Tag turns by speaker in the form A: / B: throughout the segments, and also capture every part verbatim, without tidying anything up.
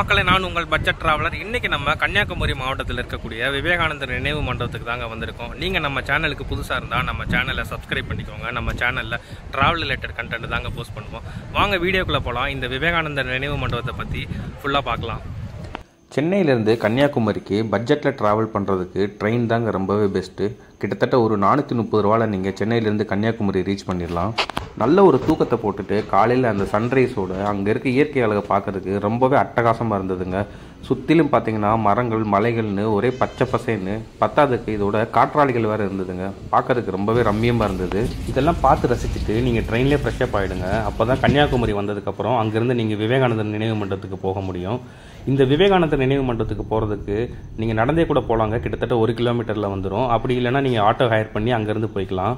A: மக்களை, நான் உங்கள் பட்ஜெட் டிராவலர். இன்னைக்கு நம்ம கன்னியாகுமரி மாவட்டத்தில் இருக்கக்கூடிய விவேகானந்தர் நினைவு மண்டபத்துக்கு தாங்க வந்திருக்கோம். நீங்கள் நம்ம சேனலுக்கு புதுசாக இருந்தால் நம்ம சேனலை சப்ஸ்கிரைப் பண்ணிக்கோங்க. நம்ம சேனலில் ட்ராவல் ரிலேட்டட் கண்டென்ட் தாங்க போஸ்ட் பண்ணுவோம். வாங்க வீடியோக்குள்ளே போகலாம். இந்த விவேகானந்தர் நினைவு மண்டபத்தை பற்றி ஃபுல்லாக பார்க்கலாம்.
B: சென்னையிலேருந்து கன்னியாகுமரிக்கு பட்ஜெட்டில் ட்ராவல் பண்ணுறதுக்கு ட்ரெயின் தாங்க ரொம்பவே பெஸ்ட்டு. கிட்டத்தட்ட ஒரு நானூற்றி முப்பது ரூபாவில் நீங்கள் சென்னையிலேருந்து கன்னியாகுமரி ரீச் பண்ணிடலாம். நல்ல ஒரு தூக்கத்தை போட்டுட்டு காலையில் அந்த சன்ரைஸோடு அங்கே இருக்க இயற்கை அழகை பார்க்குறதுக்கு ரொம்பவே அட்டகாசமாக இருந்ததுங்க. சுற்றிலும் பார்த்தீங்கன்னா மரங்கள், மலைகள்னு ஒரே பச்சை பசேன்னு, பத்தாததுக்கு இதோட காற்றாலைகள் வேறு இருந்ததுங்க. பார்க்குறதுக்கு ரொம்பவே ரம்மியமாக இருந்தது. இதெல்லாம் பார்த்து ரசிச்சுட்டு நீங்கள் ட்ரெயின்லேயே ஃப்ரெஷ்ஷப் ஆகிடுங்க. அப்போ தான் கன்னியாகுமரி வந்ததுக்கப்புறம் அங்கேருந்து நீங்கள் விவேகானந்தர் நினைவு மண்டபத்துக்கு போக முடியும். இந்த விவேகானந்தர் நினைவு மண்டபத்துக்கு போகிறதுக்கு நீங்கள் நடந்தே கூட போகலாங்க. கிட்டத்தட்ட ஒரு கிலோமீட்டரில் வந்துடும். அப்படி இல்லைன்னா நீங்கள் ஆட்டோ ஹையர் பண்ணி அங்கேருந்து போய்க்கலாம்.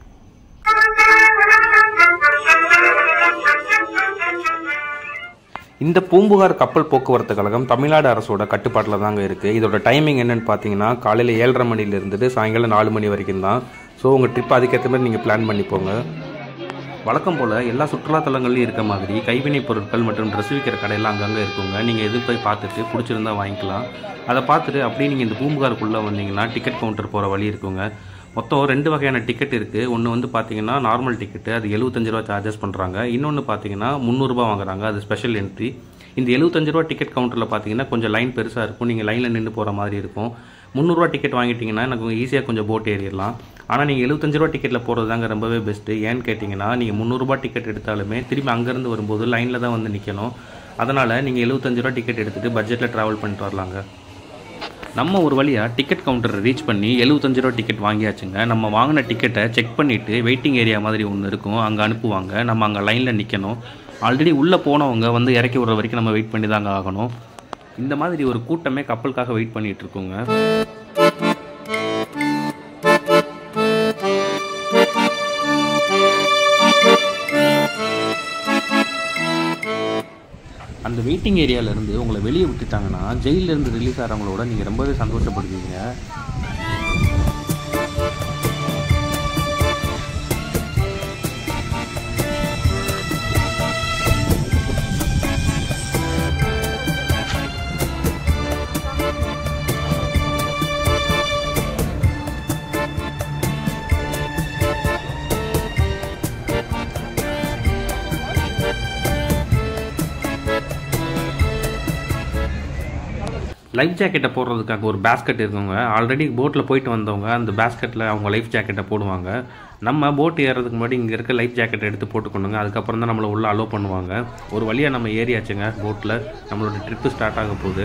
B: இந்த பூம்புகார் கப்பல் போக்குவரத்து கழகம் தமிழ்நாடு அரசோட கட்டுப்பாட்டில் தாங்க இருக்குது. இதோட டைமிங் என்னென்னு பார்த்தீங்கன்னா காலையில் ஏழரை மணியில் இருந்துட்டு சாயங்காலம் நாலு மணி வரைக்கும் தான். ஸோ உங்கள் ட்ரிப் அதுக்கேற்ற மாதிரி நீங்கள் பிளான் பண்ணிப்போங்க. வழக்கம் போல் எல்லா சுற்றுலாத்தலங்கள்லையும் இருக்க மாதிரி கைவினைப் பொருட்கள் மற்றும் ட்ரெஸ் விற்கிற கடையெல்லாம் அங்கங்கே இருக்குங்க. நீங்கள் எது போய் பார்த்துட்டு பிடிச்சிருந்தா வாங்கிக்கலாம். அதை பார்த்துட்டு அப்படியே நீங்கள் இந்த பூம்புகாருக்குள்ளே வந்தீங்கன்னா டிக்கெட் கவுண்டர் போகிற வழி இருக்குங்க. மொத்தம் ரெண்டு வகையான டிக்கெட் இருக்குது. ஒன்று வந்து பார்த்தீங்கன்னா நார்மல் டிக்கெட்டு, அது எழுபத்தஞ்சு ரூபா சார்ஜஸ் பண்ணுறாங்க. இன்னொன்று பார்த்தீங்கன்னா முந்நூறுரூபா வாங்குறாங்க, அது ஸ்பெஷல் என்ட்ரி. இந்த எழுபத்தஞ்சு ரூபா டிக்கெட் கவுண்டரில் பார்த்தீங்கன்னா கொஞ்சம் லைன் பெருசாக இருக்கும். நீங்கள் லைனில் நின்று போகிற மாதிரி இருக்கும். முந்நூறுரூவா டிக்கெட் வாங்கிட்டிங்கன்னா எனக்கு ஈஸியாக கொஞ்சம் போட் ஏறிடலாம். ஆனால் நீங்கள் எழுபத்தஞ்சு ரூபா டிக்கெட்டில் போகிறது தாங்க ரொம்பவே பெஸ்ட்டு. ஏன்னு கேட்டிங்கன்னா நீங்கள் முந்நூறுரூபா டிக்கெட் எடுத்தாலுமே திரும்பி அங்கேருந்து வரும்போது லைனில் தான் வந்து நிற்கணும். அதனால் நீங்கள் எழுபத்தஞ்சு ரூபா டிக்கெட் எடுத்துகிட்டு பட்ஜெட்டில் ட்ராவல் பண்ணிட்டு வரலாங்க. நம்ம ஒரு வழியாக டிக்கெட் கவுண்டரை ரீச் பண்ணி எழுபத்தஞ்சு ரூபா டிக்கெட் வாங்கியாச்சுங்க. நம்ம வாங்கின டிக்கெட்டை செக் பண்ணிவிட்டு வெயிட்டிங் ஏரியா மாதிரி ஒன்று இருக்கும், அங்கே அனுப்புவாங்க. நம்ம அங்கே லைனில் நிற்கணும். ஆல்ரெடி உள்ளே போனவங்க வந்து இறக்கி விடுற வரைக்கும் நம்ம வெயிட் பண்ணி தாங்க ஆகணும். இந்த மாதிரி ஒரு கூட்டமே கப்பலுக்காக வெயிட் பண்ணிகிட்டு இருக்குங்க. அந்த வெயிட்டிங் ஏரியாவிலேருந்து உங்களை வெளியே விட்டுட்டாங்கன்னா ஜெயிலிருந்து ரிலீஸ் ஆகிறவங்களோட நீங்கள் ரொம்பவே சந்தோஷப்படுவீங்க. லைஃப் ஜாக்கெட்டை போடுறதுக்காக ஒரு பேஸ்கெட் இருக்குங்க. ஆல்ரெடி போட்டில் போயிட்டு வந்தவங்க அந்த பேஸ்கெட்டில் அவங்க லைஃப் ஜாக்கெட்டை போடுவாங்க. நம்ம போட்டு ஏறதுக்கு முன்னாடி இங்கே இருக்க லைஃப் ஜாக்கெட்டை எடுத்து போட்டுக்கணுங்க. அதுக்கப்புறம் தான் நம்மளை உள்ளே அலோவ் பண்ணுவாங்க. ஒரு வழியாக நம்ம ஏறியாச்சுங்க. போட்டில் நம்மளோட ட்ரிப்பு ஸ்டார்ட் ஆக போகுது.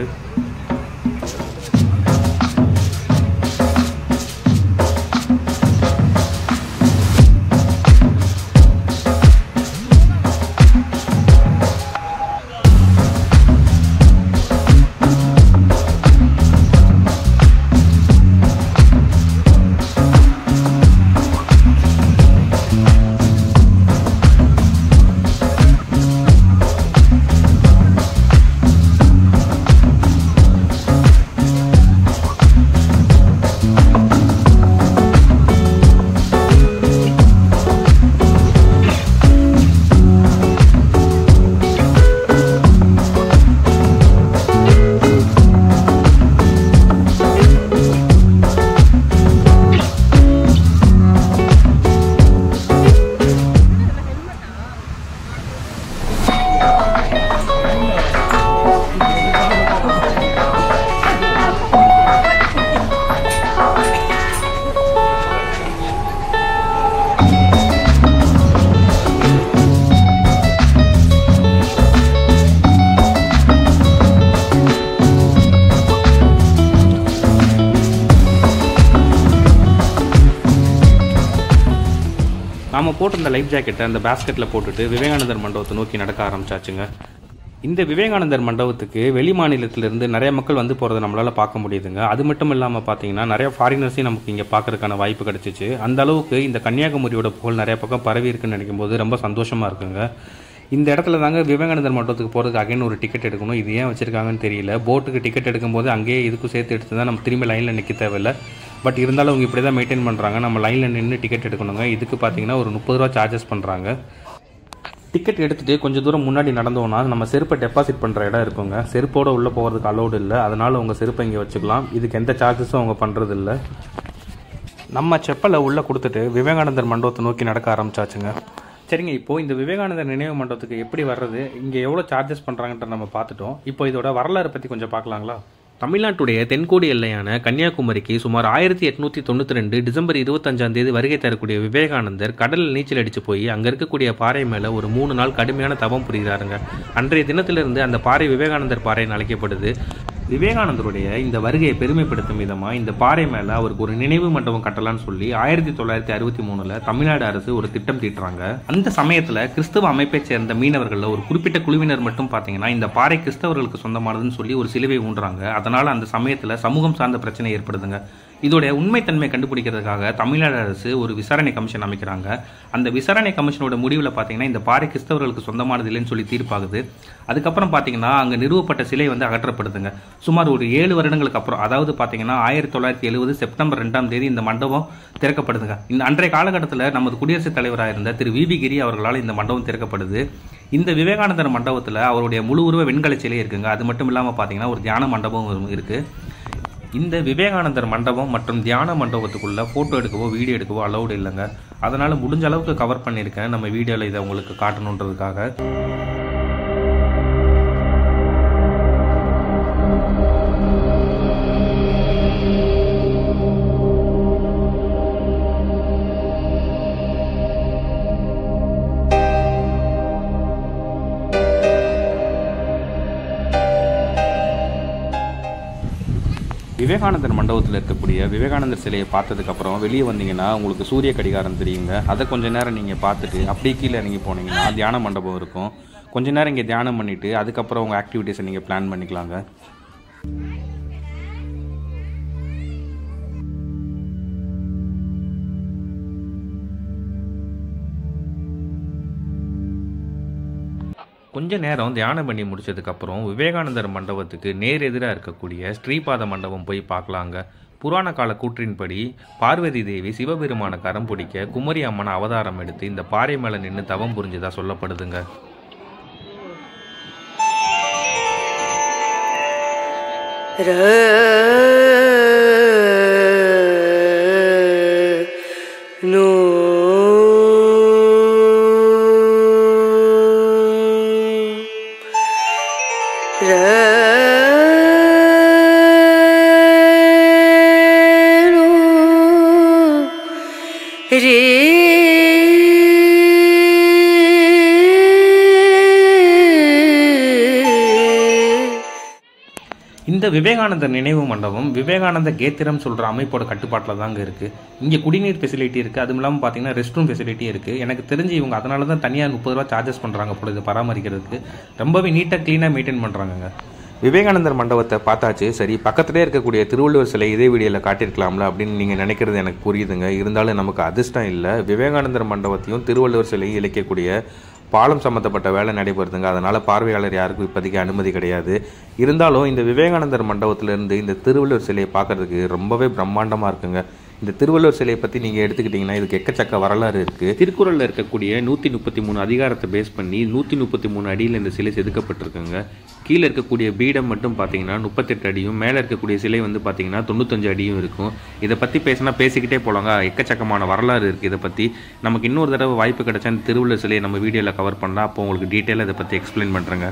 B: நாம் போட்டிருந்த லைஃப் ஜாக்கெட்டை அந்த பேஸ்கெட்டில் போட்டுட்டு விவேகானந்தர் மண்டபத்தை நோக்கி நடக்க ஆரம்பிச்சாச்சுங்க. இந்த விவேகானந்தர் மண்டபத்துக்கு வெளி மாநிலத்திலிருந்து நிறைய மக்கள் வந்து போகிறத நம்மளால் பார்க்க முடியுதுங்க. அது மட்டும் இல்லாமல் பார்த்தீங்கன்னா நிறைய ஃபாரினர்ஸையும் நமக்கு இங்கே பார்க்கறதுக்கான வாய்ப்பு கிடச்சிச்சு. அந்த அளவுக்கு இந்த கன்னியாகுமரியோட புகழ் நிறைய பக்கம் பரவி இருக்குன்னு நினைக்கும் போது ரொம்ப சந்தோஷமாக இருக்குங்க. இந்த இடத்துல தாங்க விவேகானந்தர் மண்டபத்துக்கு போகிறதுக்கு அகைன் ஒரு டிக்கெட் எடுக்கணும். இது ஏன் வச்சுருக்காங்கன்னு தெரியல. போட்டுக்கு டிக்கெட் எடுக்கும்போது அங்கேயே இதுக்கும் சேர்த்து எடுத்து தான் நம்ம திரும்பி லைனில் நிற்க தேவையில்லை. பட் இருந்தாலும் அவங்க இப்படி தான் மெயின்டைன் பண்ணுறாங்க. நம்ம லைனில் நின்று டிக்கெட் எடுக்கணுங்க. இதுக்கு பார்த்தீங்கன்னா ஒரு முப்பது ரூபா சார்ஜஸ் பண்ணுறாங்க. டிக்கெட் எடுத்துகிட்டு கொஞ்சம் தூரம் முன்னாடி நடந்தோம்னா நம்ம செருப்பை டெபாசிட் பண்ணுற இடம் இருக்குங்க. செருப்போடு உள்ளே போகிறதுக்கு அலோடு இல்லை, அதனால் உங்கள் செருப்பை இங்கே வச்சுக்கலாம். இதுக்கு எந்த சார்ஜஸும் அவங்க பண்ணுறது இல்லை. நம்ம செப்பலை உள்ளே கொடுத்துட்டு விவேகானந்தர் மண்டபத்தை நோக்கி நடக்க ஆரம்பிச்சாச்சுங்க. சரிங்க, இப்போது இந்த விவேகானந்தர் நினைவு மண்டபத்துக்கு எப்படி வர்றது, இங்கே எவ்வளோ சார்ஜஸ் பண்ணுறாங்கன்ற நம்ம பார்த்துட்டோம். இப்போ இதோட வரலாறு பற்றி கொஞ்சம் பார்க்கலாங்களா? தமிழ்நாட்டுடைய தென்கோடி எல்லையான கன்னியாகுமரிக்கு சுமார் ஆயிரத்தி எட்நூற்றி தொண்ணூற்றி ரெண்டு டிசம்பர் இருபத்தஞ்சாம் தேதி வருகை தரக்கூடிய விவேகானந்தர் கடலில் நீச்சல் அடித்து போய் அங்கே இருக்கக்கூடிய பாறை மேலே ஒரு மூணு நாள் கடுமையான தவம் புரிகிறாருங்க. அன்றைய தினத்திலிருந்து அந்த பாறை விவேகானந்தர் பாறைன்னு அழைக்கப்படுது. விவேகானந்தருடைய இந்த வருகையை பெருமைப்படுத்தும் விதமாக இந்த பாறை மேலே அவருக்கு ஒரு நினைவு மண்டபம் கட்டலான்னு சொல்லி ஆயிரத்தி தொள்ளாயிரத்தி அறுபத்தி மூணுல தமிழ்நாடு அரசு ஒரு திட்டம் தீட்டுறாங்க. அந்த சமயத்தில் கிறிஸ்தவ அமைப்பை சேர்ந்த மீனவர்களில் ஒரு குறிப்பிட்ட குழுவினர் மட்டும் பார்த்தீங்கன்னா இந்த பாறை கிறிஸ்தவர்களுக்கு சொந்தமானதுன்னு சொல்லி ஒரு சிலுவை ஊன்றாங்க. அதனால அந்த சமயத்தில் சமூகம் சார்ந்த பிரச்சனை ஏற்படுதுங்க. இதோட உண்மைத்தன்மை கண்டுபிடிக்கிறதுக்காக தமிழ்நாடு அரசு ஒரு விசாரணை கமிஷன் அமைக்கிறாங்க. அந்த விசாரணை கமிஷனோட முடிவில் பார்த்தீங்கன்னா இந்த பாறை கிறிஸ்தவர்களுக்கு சொந்தமானது இல்லைன்னு சொல்லி தீர்ப்பாகுது. அதுக்கப்புறம் பார்த்தீங்கன்னா அங்கே நிறுவப்பட்ட சிலை வந்து அகற்றப்படுதுங்க. சுமார் ஒரு ஏழு வருடங்களுக்கு அப்புறம், அதாவது பார்த்தீங்கன்னா ஆயிரத்தி தொள்ளாயிரத்தி எழுபது செப்டம்பர் ரெண்டாம் தேதி இந்த மண்டபம் திறக்கப்படுதுங்க. இந்த அன்றைய காலகட்டத்தில் நமது குடியரசுத் தலைவராக இருந்த திரு வி வி கிரி அவர்களால் இந்த மண்டபம் திறக்கப்படுது. இந்த விவேகானந்தர் மண்டபத்தில் அவருடைய முழு உருவ வெண்கல சிலை இருக்குங்க. அது மட்டும் இல்லாமல் பார்த்தீங்கன்னா ஒரு தியான மண்டபம் இருக்கு. இந்த விவேகானந்தர் மண்டபம் மற்றும் தியான மண்டபத்துக்குள்ள ஃபோட்டோ எடுக்கவோ வீடியோ எடுக்கவோ அலௌடு இல்லைங்க. அதனால் முடிஞ்ச அளவுக்கு கவர் பண்ணியிருக்கேன் நம்ம வீடியோவில் இதை உங்களுக்கு காட்டணுன்றதுக்காக. விவேகானந்தர் மண்டபத்தில் இருக்கக்கூடிய விவேகானந்தர் சிலையை பார்த்ததுக்கப்புறம் வெளியே வந்தீங்கன்னா உங்களுக்கு சூரிய கடிகாரம் தெரியுங்க. அதை கொஞ்சம் நேரம் நீங்கள் பார்த்துட்டு அப்படியே கீழே இறங்கி போனீங்கன்னா தியான மண்டபம் இருக்கும். கொஞ்ச நேரம் இங்கே தியானம் பண்ணிவிட்டு அதுக்கப்புறம் உங்கள் ஆக்டிவிட்டீஸை நீங்கள் பிளான் பண்ணிக்கலாங்க. கொஞ்ச நேரம் தியானம் பண்ணி முடிச்சதுக்கப்புறம் விவேகானந்தர் மண்டபத்துக்கு நேர் எதிராக இருக்கக்கூடிய ஸ்ரீபாத மண்டபம் போய் பார்க்கலாங்க. புராண கால கூற்றின்படி பார்வதி தேவி சிவபெருமான கரம் பிடிக்க குமரி அம்மன் அவதாரம் எடுத்து இந்த பாறை மேலே நின்று தவம் புரிஞ்சதா சொல்லப்படுதுங்க. இந்த விவேகானந்தர் நினைவு மண்டபம் விவேகானந்த கேத்திரம் சொல்கிற அமைப்போட கட்டுப்பாட்டில் தாங்க இருக்குது. இங்கே குடிநீர் ஃபெசிலிட்டி இருக்குது. அதுவும் இல்லாமல் பார்த்தீங்கன்னா ரெஸ்ட் ரூம் ஃபெசிலிட்டி இருக்குது. எனக்கு தெரிஞ்சு இவங்க அதனால தான் தனியாக முப்பது ரூபா சார்ஜஸ் பண்ணுறாங்க போல இதை பராமரிக்கிறதுக்கு. ரொம்பவே நீட்டாக க்ளீனாக மெயின்டைன் பண்ணுறாங்க. விவேகானந்தர் மண்டபத்தை பார்த்தாச்சு. சரி, பக்கத்துலேயே இருக்கக்கூடிய திருவள்ளுவர் சிலை இதே வீடியோவில் காட்டியிருக்கலாம்ல அப்படின்னு நீங்கள் நினைக்கிறது எனக்கு புரியுதுங்க. இருந்தாலும் நமக்கு அதிர்ஷ்டம் இல்லை. விவேகானந்தர் மண்டபத்தையும் திருவள்ளுவர் சிலையும் இழைக்கக்கூடிய பாலம் சம்மந்தப்பட்ட வேலை நடைபெறுதுங்க. அதனால் பார்வையாளர் யாருக்கும் இப்போதைக்கு அனுமதி கிடையாது. இருந்தாலும் இந்த விவேகானந்தர் மண்டபத்திலேருந்து இந்த திருவள்ளுவர் சிலையை பார்க்குறதுக்கு ரொம்பவே பிரம்மாண்டமாக இருக்குங்க. இந்த திருவள்ளுவர் சிலையை பற்றி நீங்கள் எடுத்துக்கிட்டிங்கன்னா இதுக்கு எக்கச்சக்க வரலாறு இருக்குது. திருக்குறளில் இருக்கக்கூடிய நூற்றி முப்பத்தி மூணு அதிகாரத்தை பேஸ் பண்ணி நூற்றி முப்பத்தி மூணு அடியில் இந்த சிலை செதுக்கப்பட்டிருக்குங்க. கீழே இருக்கக்கூடிய பீடம் மட்டும் பார்த்தீங்கன்னா முப்பத்தெட்டு அடியும், மேலே இருக்கக்கூடிய சிலை வந்து பார்த்தீங்கன்னா தொண்ணூத்தஞ்சு அடியும் இருக்கும். இதை பற்றி பேசினா பேசிக்கிட்டே போகலாங்க. எக்கச்சக்கமான வரலாறு இருக்குது இதை பற்றி. நமக்கு இன்னொரு தடவை வாய்ப்பு கிடைச்சா இந்த திருவள்ளுவர் சிலையை நம்ம வீடியோவில் கவர் பண்ணலாம். அப்போ உங்களுக்கு டீட்டெயிலாக இதை பற்றி எக்ஸ்பிளைன் பண்ணுறேங்க.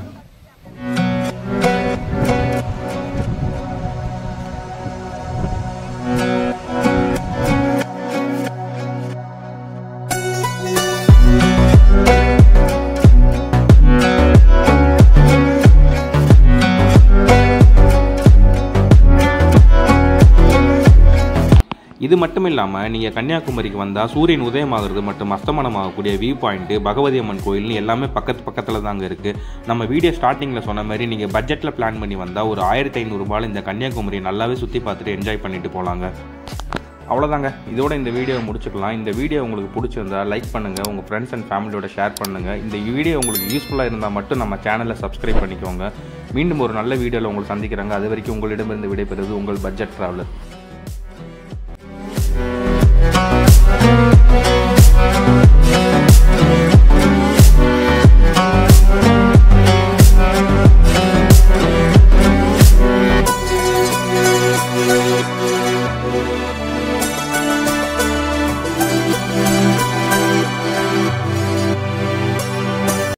B: இது மட்டும் இல்லாமல் நீங்கள் கன்னியாகுமரிக்கு வந்தால் சூரியன் உதயமாகிறது மற்றும் அஸ்தமனமாகக்கூடிய வியூ பாயிண்ட்டு, பகவதி அம்மன் கோயில்னு எல்லாமே பக்கத்து பக்கத்தில் தாங்க இருக்குது. நம்ம வீடியோ ஸ்டார்டிங்கில் சொன்ன மாதிரி நீங்கள் பட்ஜெட்டில் பிளான் பண்ணி வந்தால் ஒரு ஆயிரத்தி ஐநூறுரூபாயில் இந்த கன்னியாகுமரியை நல்லாவே சுற்றி பார்த்துட்டு என்ஜாய் பண்ணிட்டு போகலாங்க. அவ்வளோதாங்க, இதோட இந்த வீடியோவை முடிச்சுக்கலாம். இந்த வீடியோ உங்களுக்கு பிடிச்சிருந்தா லைக் பண்ணுங்கள், உங்கள் ஃப்ரெண்ட்ஸ் அண்ட் ஃபேமிலியோட ஷேர் பண்ணுங்கள். இந்த வீடியோ உங்களுக்கு யூஸ்ஃபுல்லாக இருந்தால் மட்டும் நம்ம சேனலை சப்ஸ்கிரைப் பண்ணிக்கோங்க. மீண்டும் ஒரு நல்ல வீடியோவில் உங்களை சந்திக்கிறாங்க. அது வரைக்கும் உங்களிடமிருந்து விடைபெறுவது உங்கள் பட்ஜெட் ட்ராவலர்.